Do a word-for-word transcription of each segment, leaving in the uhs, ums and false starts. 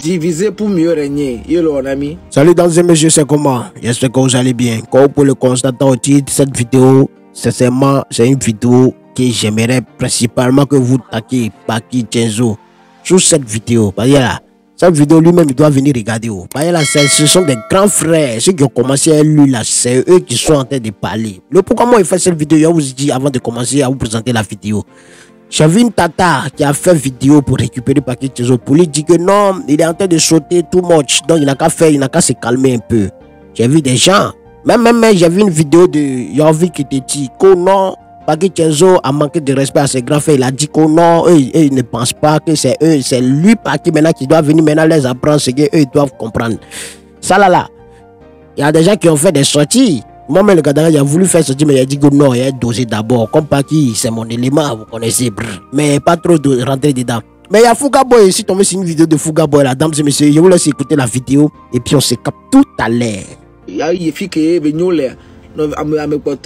Diviser pour mieux régner. Ami. Salut dans et messieurs, c'est comment? J'espère que vous allez bien. Comme vous pouvez le constater au titre, cette vidéo, sincèrement, c'est une vidéo que j'aimerais principalement que vous taquiez Paki Chenzo sur cette vidéo. Parce que là, cette vidéo lui-même, il doit venir regarder. Parce que là, ce sont des grands frères. Ceux qui ont commencé à lui, là, c'est eux qui sont en train de parler. Le pourquoi moi il fait cette vidéo, je vous dis avant de commencer à vous présenter la vidéo. J'ai vu une tata qui a fait vidéo pour récupérer Paki Chenzo. Pour lui dire que non, il est en train de sauter too much. Donc il n'a qu'à faire, il n'a qu'à se calmer un peu. J'ai vu des gens. Même, même, même j'ai vu une vidéo de Yanvi qui te dit que non, Paki Chenzo a manqué de respect à ses grands frères. Il a dit que non, eux, eux ils ne pensent pas que c'est eux, c'est lui Paki maintenant qui doit venir maintenant les apprendre ce qu'eux ils doivent comprendre. Ça là là, il y a des gens qui ont fait des sorties. Moi-même, le gars, il a voulu faire sortir, mais il a dit que non, il a dosé d'abord. Comme Paki, c'est mon élément, vous connaissez, brr. Mais pas trop de rentrer dedans. Mais il y a Fouga Boy ici, tombé sur une vidéo de Fouga Boy, là, dames et messieurs. Je vous laisse écouter la vidéo et puis on se capte tout à l'heure. Il y a une fille qui est venue là, à me porter,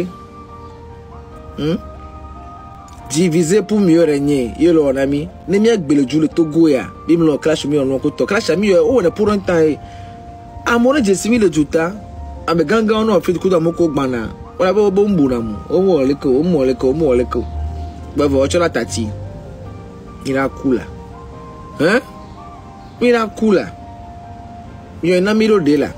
diviser pour mieux régner. Yelo, ami. N'est-ce pas le jour le Togo, ya. Bim le clash mi on koto. Clash mi on est pour un temps. À mon âge, j'ai mis le juta. À me ganga on a fait coup d'amoko bana. On a beau bon boulamu. On m'a le co, on m'a le co, on m'a le co. Bah, vous la tati. Il a cool là. Hein? Il a cool là. Il y a un ami de là.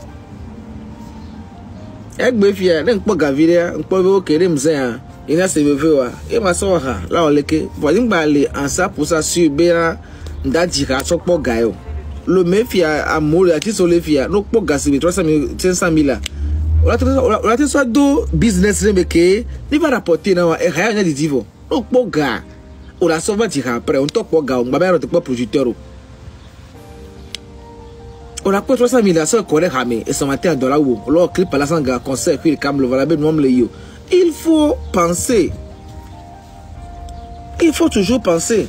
Ek be fia, n'en pas gaviria, on peut voir que les mzéens, il a ses beveux, et ma soeur, là on l'éque, voyons baler en ça pour ça sur Béra, d'Adjira, choc pour gaio. Le méfia à mourir à qui sont les filles, non pour gasser trois cent mille, cinq cent mille là. On a fait soit deux business remeke, ni va rapporter non, et rien de divo. Non pour gars, on a sauvé Djira après, on top pour gars, on va bien être pas producteur. On a pris trois cent mille à ce qu'on a et ce matin à dollar où l'on clip à la sanga concert puis le câble le voilà ben le yo. Il faut penser. Il faut toujours penser.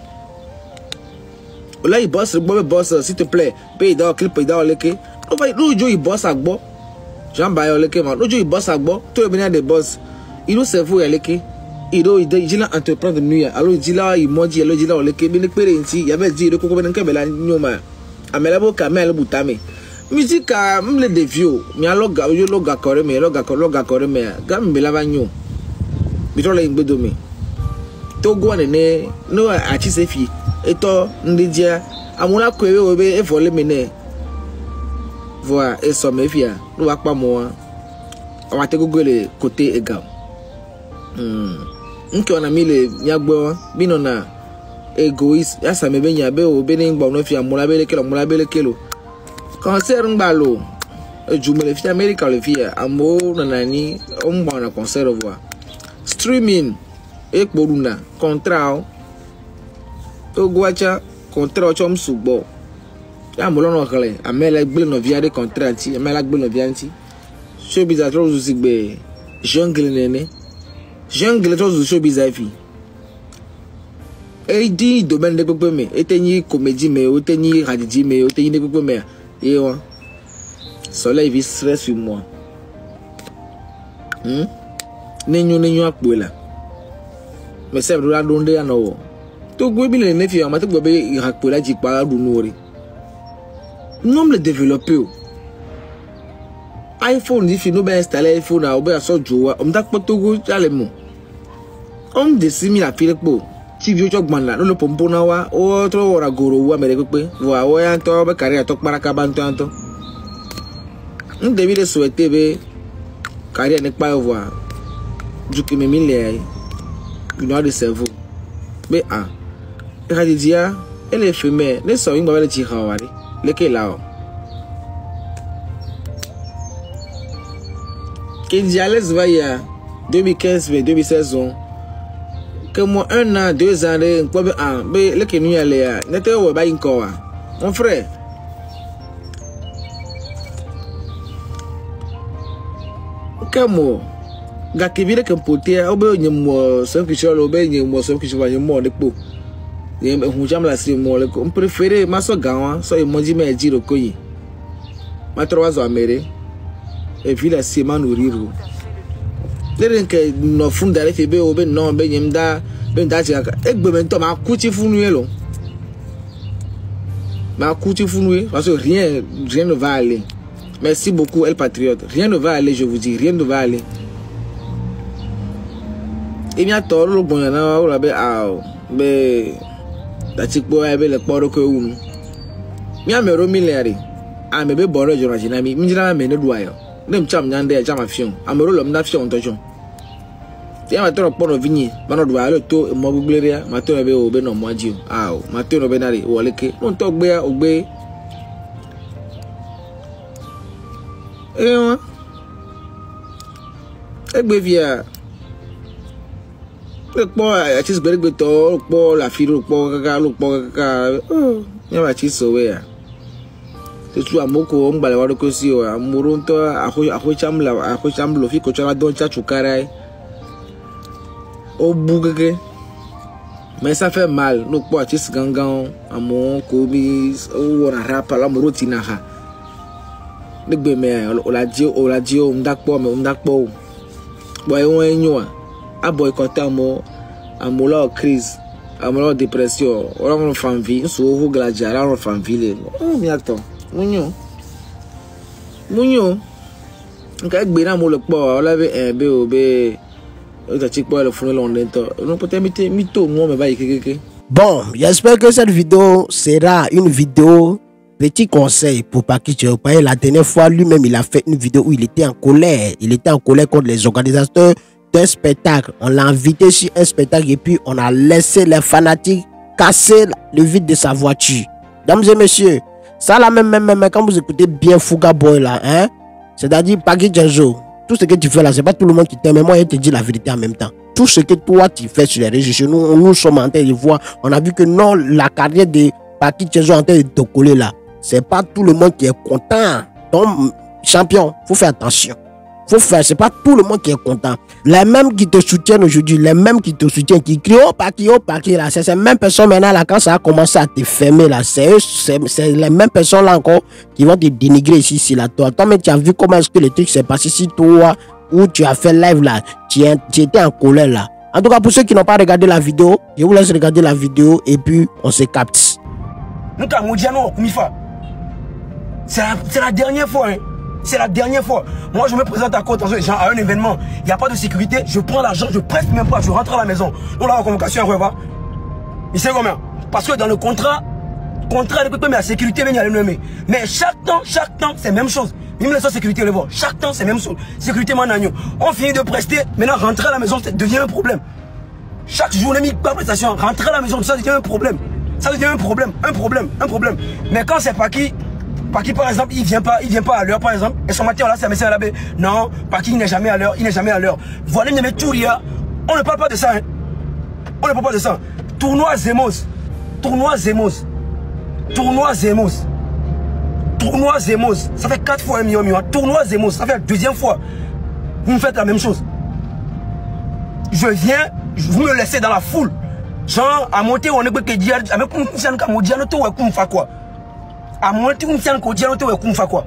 Là il bosse, le boss s'il te plaît, paye dans clip dans le quai. On va nous jouer il bosse à bo. Jean Bayo le quai man. Nous jouer il bosse à bo. Tout le bien des boss. Il nous cerveau le quai. Il doit il dit là entreprendre de nuit. Alors il dit là il m'a dit alors il dit là le quai. Mais le père ici, il y avait dit le coco ben que la nyoma. Amelabo kamel butame musique a mle de vieux mi aloga yo loga kore me loga kore loga kore me gam be lava nyo bitola ingbedo me to go ne ne no achi sefi eto ndidia amuna kwewe obe e vole me ne voa e so me fia no wa pa mo wa te gogole côté ega hmm nke ona mi le nyagbo bi no na égoïste ya ça me benya be o bene ngba no fi amula bele kelo amula bele kelo concert ngbalo ejume le fi America le fi amo nanani o mba na concert voir streaming e poruna contrat to gwacha contrat chom sugbo ya mo lono kale amela gbe no via de contrat ti amela gbe no via nti so bizarre to zo sigbe jungle nene jungle to zo so bizarre fi et dit domaine de peuple mais éteigner comédie mais éteigner radiji mais éteigner de peuple mais et ouais soleil vit stress sur moi hmm nenyo nenyo akpo là mais c'est vrai donde ya no to gwe bi le ne fi amate gwe be akpo la ji pa du nori nom le développer iPhone if you no be installer iPhone na obe aso jowa on da poto go jale mo on de similar pile po T V chok man la no lo pompo na wa o tro ora goro wa mere pepe wa o ya to be carrière tok para ka banto anto on devait souhaiter be carrière ne pas voir du que me mille une heure de cerveau mais ah radio dia elle est fumée les so ngba le ti hawari le ke la o que diales va ya deux mille quinze deux mille seize que moi un an deux ans de quoi be an be le ke nu ya le ya nete wo ba inko wa mon frère que moi ga ke vire que poté o be nyem mo so ki cholo be nyem mo so ki chwa nyem mo de po yem hu jam la si mo le ko préféré ma so gawa so e mo ji me jiro koyi ma trois zo amere e vile si ma no riru le que no funda le febe o be no be nyem da be da ti aka egbe me to ma ku ti funu yelo Ma coûte founou parce que rien, rien ne va aller. Merci beaucoup, El Patriote. Rien ne va aller, je vous dis, rien ne va aller. Et bien, tort, le bon, il y en a, ah, mais, la chic boy avait le port que vous. Mia me romilere. A me be boro jona jina mi. Minjira me ne duayo. Nem cham nyande chama fion. Amoro lom na fion tojo. Tia ma toro pono vinyi. Mano duayo to mo bugleria. Ma toro be obe no moaji. Ah, ma toro be nari woleke. Non to gbe ya ogbe. Eh, egbe via. Le po a tis gbe gbe to, po la fi lo po kaka, lo po kaka. Oh, nya ma tis so we ya. Tout amoko on balwa ko si o amuronto aho aho chamla aho chamlo fi ko chala don cha chukara o bugege mais ça fait mal no po atis gangan amon ko bi o wona rapa la murotina ha negbe me o la di o la di o ndakpo me ndakpo boy won enyo a boy kota mo amola crise amola dépression o ron fanvi so ho gladia la ron fanvi o mi ato Munyo. Munyo. Nka gbe na mo le po ola be en be o be o ta ti po le fun lo ndento. No peut être mito mo me ba yekeke. Bon, j'espère que cette vidéo sera une vidéo petit conseil pour Paky Tchenzo. La dernière fois, lui-même, il a fait une vidéo où il était en colère. Il était en colère contre les organisateurs d'un spectacle. On l'a invité sur un spectacle et puis on a laissé les fanatiques casser le vide de sa voiture. Mesdames et messieurs, ça là même, même, même, quand vous écoutez bien Fouga Boy là, hein, c'est-à-dire Paky Tchenzo, tout ce que tu fais là, c'est pas tout le monde qui t'aime, mais moi je te dis la vérité en même temps. Tout ce que toi tu fais sur les réseaux sociaux, nous, nous sommes en train de voir, on a vu que non, la carrière de Paky Tchenzo est en train de te coller là. C'est pas tout le monde qui est content. Donc, champion, faut faire attention. Faut faire, c'est pas tout le monde qui est content. Les mêmes qui te soutiennent aujourd'hui, les mêmes qui te soutiennent, qui crient oh Paky, oh Paky là, c'est ces mêmes personnes maintenant là, quand ça a commencé à te fermer là, c'est les mêmes personnes là encore qui vont te dénigrer ici, ici là, toi. Toi, mais tu as vu comment est-ce que le truc s'est passé ici, toi, où tu as fait live là, tu, tu étais en colère là. En tout cas, pour ceux qui n'ont pas regardé la vidéo, je vous laisse regarder la vidéo et puis on se capte. C'est la, la dernière fois, hein. C'est la dernière fois. Moi, je me présente à Côte d'Azur, à un événement. Il n'y a pas de sécurité. Je prends l'argent, je presse même pas, je rentre à la maison. On a la convocation, on va. Il sait combien? Parce que dans le contrat, contrat de mais la sécurité, mais chaque temps, chaque temps, c'est la même chose. Même la sécurité, le voir. Chaque temps, c'est la même chose. Sécurité, managno. On finit de prester. Maintenant, rentrer à la maison, ça devient un problème. Chaque journée, mis par prestation, rentrer à la maison, ça devient un problème. Ça devient un problème, un problème, un problème. Mais quand c'est pas qui. Paky par exemple, il vient pas, il vient pas à l'heure par exemple. Et son matin là, c'est un message là-bas. Non, Paky il n'est jamais à l'heure, il n'est jamais à l'heure. Voilà, il tout rien. On ne parle pas de ça. Hein. On ne parle pas de ça. Tournoi Zemos, tournoi Zemos, tournoi Zemos, tournoi Zemos. Ça fait quatre fois un million, million. Tournoi Zemos, ça fait la deuxième fois. Vous me faites la même chose. Je viens, vous me laissez dans la foule. Genre à monter, on est que dire, avec un cousin comme on dit, on est fait quoi. À monter, on tient qu'on dit on est quoi.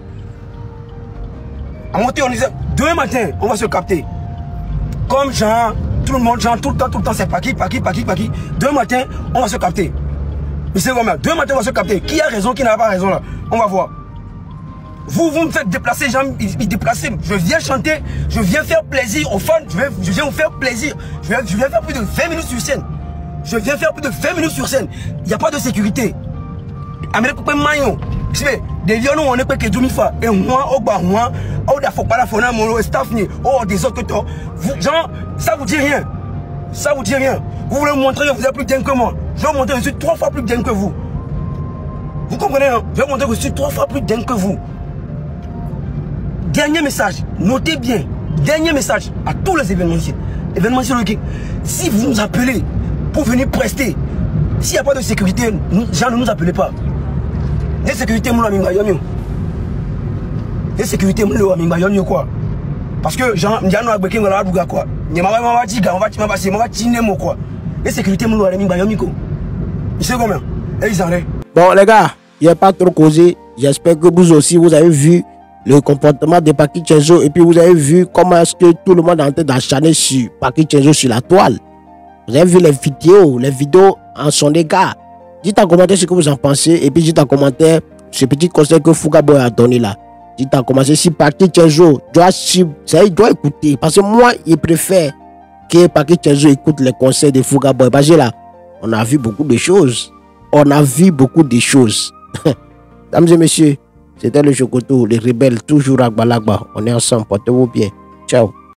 À monter, on disait demain matin, on va se capter. Comme genre, tout le monde, genre, tout le temps, tout le temps, c'est Paky, Paky, Paky, Paky. Demain matin, on va se capter. Mais c'est comment? Demain matin, on va se capter. Qui a raison, qui n'a pas raison là? On va voir. Vous, vous me faites déplacer, genre, ils déplacent. Je viens chanter, je viens faire plaisir aux fans, je viens, je viens vous faire plaisir. Je viens, je viens faire plus de vingt minutes sur scène. Je viens faire plus de vingt minutes sur scène. Il n'y a pas de sécurité. Amérique peut maillot. Des violons on est pas que du fa et moi au bas moi au da faut pas la fona mon staff ni oh des autres toi genre ça vous dit rien, ça vous dit rien. Vous voulez me montrer que vous êtes plus bien que moi. Je vais vous montrer que je suis trois fois plus bien que vous. Vous comprenez hein? Je vais vous montrer que je suis trois fois plus bien que vous. Dernier message, notez bien. Dernier message à tous les événementiels. Événementiels si vous nous appelez pour venir prester, s'il n'y a pas de sécurité, nous, gens ne nous appelez pas. Les sécurités, nous l'avons Les sécurités, nous l'avons quoi. Parce que, genre, nous avons dit quoi. Nous avons dit quoi. Les sécurités, nous l'avons quoi. Vous savez combien? Et ils en ont. Bon, les gars, il n'y a pas trop causé. J'espère que vous aussi, vous avez vu le comportement de Paky Tchenzo. Et puis, vous avez vu comment est-ce que tout le monde est en train d'acharner sur Paky Tchenzo sur la toile. Vous avez vu les vidéos, les vidéos en son égard. Dites en commentaire ce que vous en pensez. Et puis dites en commentaire ce petit conseil que Fouga Boy a donné là. Dites en commentaire si Paquet Tienzo doit, si, ça, il doit écouter. Parce que moi, il préfère que Paquet Tienzo écoute les conseils de Fouga Boy. Parce que là, on a vu beaucoup de choses. On a vu beaucoup de choses. Mesdames et messieurs, c'était le Chocoto, les rebelles, toujours à Balagba. On est ensemble, portez-vous bien. Ciao.